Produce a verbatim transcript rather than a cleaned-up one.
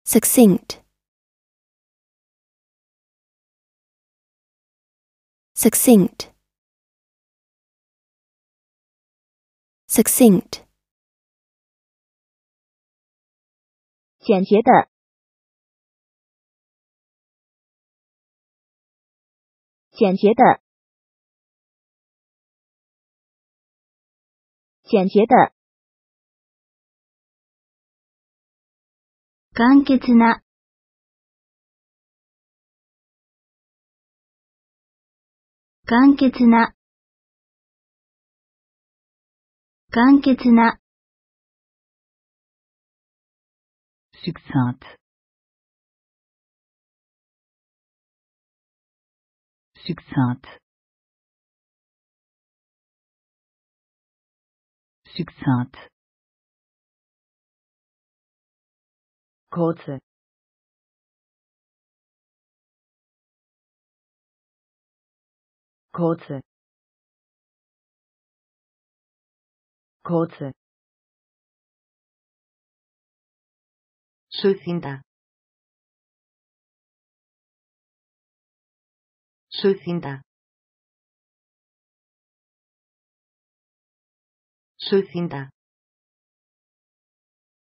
Succinct. Succinct. Succinct. 简洁的，简洁的，简洁的。簡潔な、簡潔な、簡潔な。 Succinct. Succinct. Succinct. 交通。交通。交通。Sucinct. Sucinct. Sucinct.